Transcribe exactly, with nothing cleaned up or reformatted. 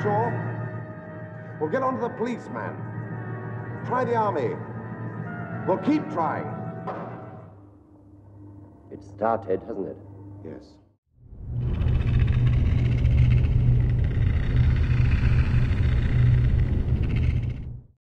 sure? Well, get on to the police, man. Try the army. Well, keep trying. It started, hasn't it? Yes.